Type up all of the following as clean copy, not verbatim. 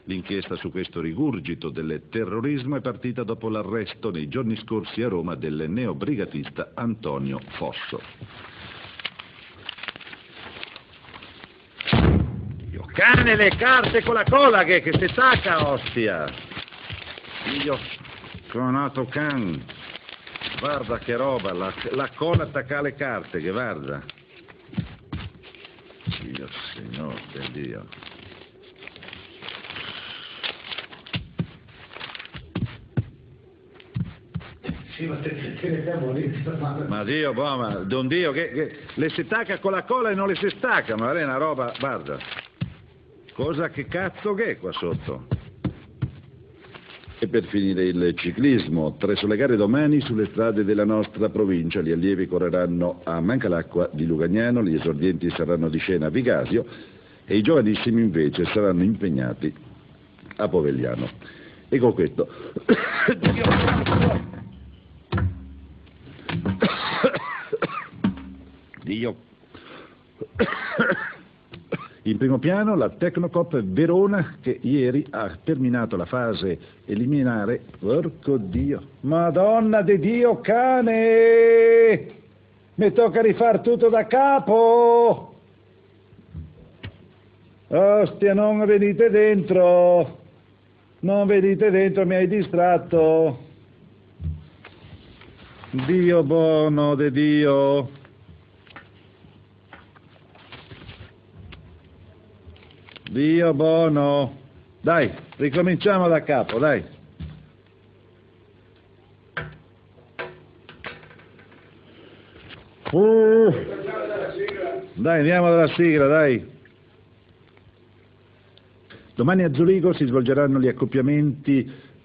L'inchiesta su questo rigurgito del terrorismo è partita dopo l'arresto nei giorni scorsi a Roma del neobrigatista Antonio Fosso. Dio cane, le carte con la cola che si stacca, ostia! Io conato can, guarda che roba, la cola attacca alle carte, che guarda. Dio signore del Dio. Ma Dio, boh, ma Don Dio, che le si stacca con la cola e non le si stacca, ma è una roba, guarda. Cosa che cazzo che è qua sotto? E per finire il ciclismo, 3 sulle gare domani sulle strade della nostra provincia. Gli allievi correranno a Mancalacqua di Lugagnano, gli esordienti saranno di scena a Vigasio e i giovanissimi invece saranno impegnati a Povegliano. E con questo... Dio. In primo piano la Tecnocop Verona che ieri ha terminato la fase eliminare. Porco Dio, Madonna di Dio cane, mi tocca rifar tutto da capo. Ostia, non venite dentro, mi hai distratto. Dio buono de Dio. Dio buono. Dai, ricominciamo da capo, dai. Dai, andiamo dalla sigla, dai. Domani a Zurigo si svolgeranno gli accoppiamenti.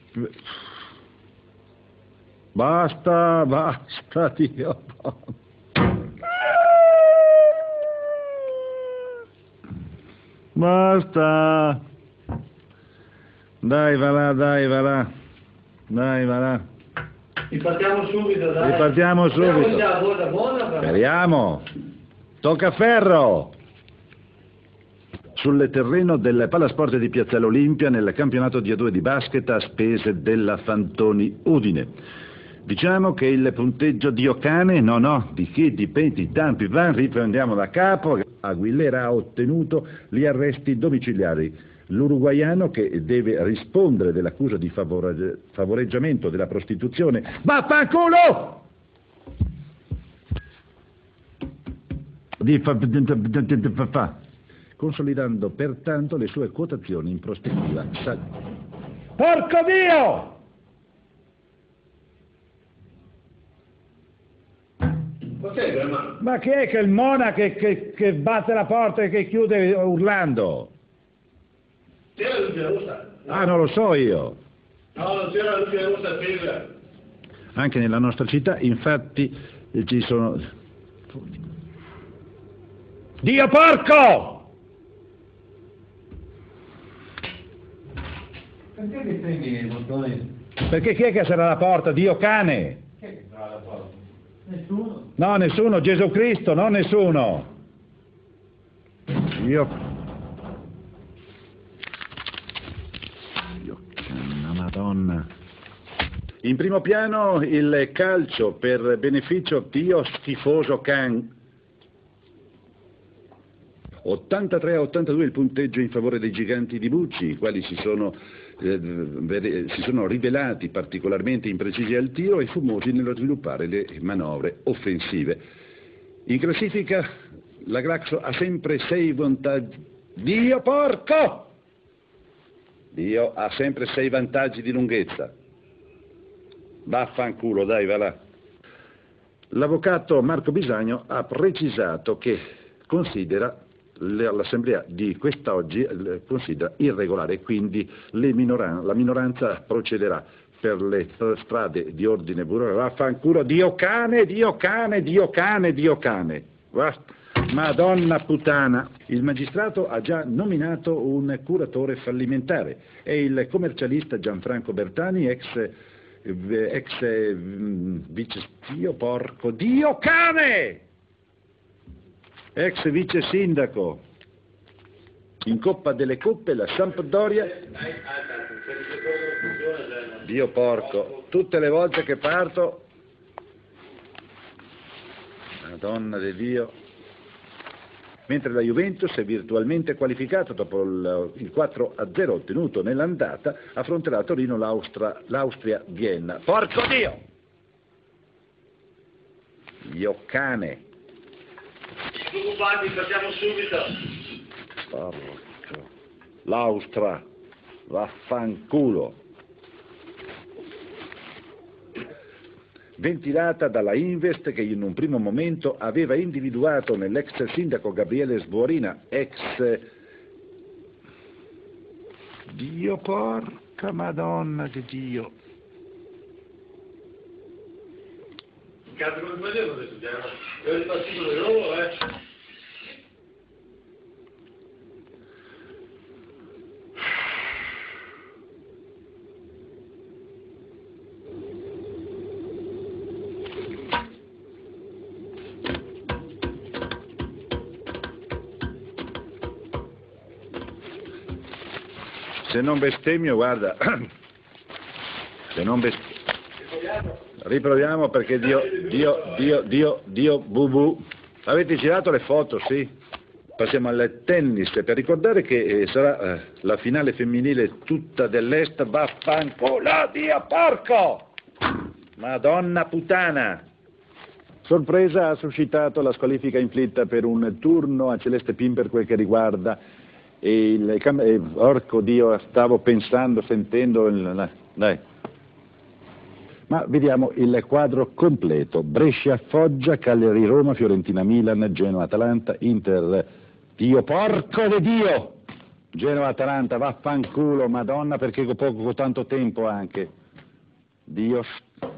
Basta, Dio buono. Basta. Dai, va là. Dai, va là. Ripartiamo subito, dai. Ripartiamo subito. Speriamo. Tocca ferro. Sul terreno del Palasport di Piazzale Olimpia nel campionato di A2 di basket a spese della Fantoni Udine. Diciamo che il punteggio di Ocane, di chi, di Penti, Tampi, Van, riprendiamo da capo. Aguilera ha ottenuto gli arresti domiciliari. L'uruguaiano che deve rispondere dell'accusa di favoreggiamento della prostituzione. Vaffanculo! Consolidando pertanto le sue quotazioni in prospettiva. Porco Dio! Ma chi è che il Mona che batte la porta e che chiude urlando? C'era la luce rossa. Ah, non lo so io. No, non c'era la luce rossa accesa. Anche nella nostra città, infatti, ci sono... Dio porco! Perché mi prendi i bottoni? Perché chi è che sarà alla porta? Dio cane! Chi è che sarà alla porta? Nessuno? No, nessuno, Gesù Cristo, non nessuno. Dio canna Madonna. In primo piano il calcio per beneficio Dio schifoso can. 83-82 il punteggio in favore dei giganti di Bucci, i quali si sono rivelati particolarmente imprecisi al tiro e fumosi nello sviluppare le manovre offensive. In classifica la Glaxo ha sempre 6 vantaggi. Dio porco! Dio ha sempre 6 vantaggi di lunghezza. Vaffanculo, dai, va là. L'avvocato Marco Bisagno ha precisato che considera l'assemblea di quest'oggi considera irregolare, quindi la minoranza procederà per le strade di ordine burocratico. Vaffanculo, Dio cane. Madonna puttana. Il magistrato ha già nominato un curatore fallimentare. È il commercialista Gianfranco Bertani, ex vice... Dio porco, Dio cane! Ex vice sindaco. In Coppa delle Coppe la Sampdoria... Dio porco, tutte le volte che parto... Madonna di Dio... Mentre la Juventus è virtualmente qualificata dopo il 4-0 ottenuto nell'andata, affronterà a Torino l'Austria-Vienna. Porco Dio! Io cane! Preoccupati, facciamo subito. Porco. L'Austria, vaffanculo. Ventilata dalla Invest che in un primo momento aveva individuato nell'ex sindaco Gabriele Sborina, Dio porca Madonna di Dio. Cazzo come facevo adesso? Ero ripartito di nuovo, Se non bestemmio, guarda, se non bestemmio, riproviamo perché Dio, bubu. Avete girato le foto, sì? Passiamo al tennis, per ricordare che sarà la finale femminile tutta dell'Est, vaffanculo, Dio porco! Madonna puttana! Sorpresa ha suscitato la squalifica inflitta per un turno a Celeste Pin per quel che riguarda porco Dio, stavo pensando, sentendo, dai. Ma vediamo il quadro completo. Brescia-Foggia, Cagliari-Roma, Fiorentina-Milan, Genoa-Atalanta, Inter, Dio porco di Dio! Genoa-Atalanta, vaffanculo, Madonna, perché poco tanto tempo anche. Dio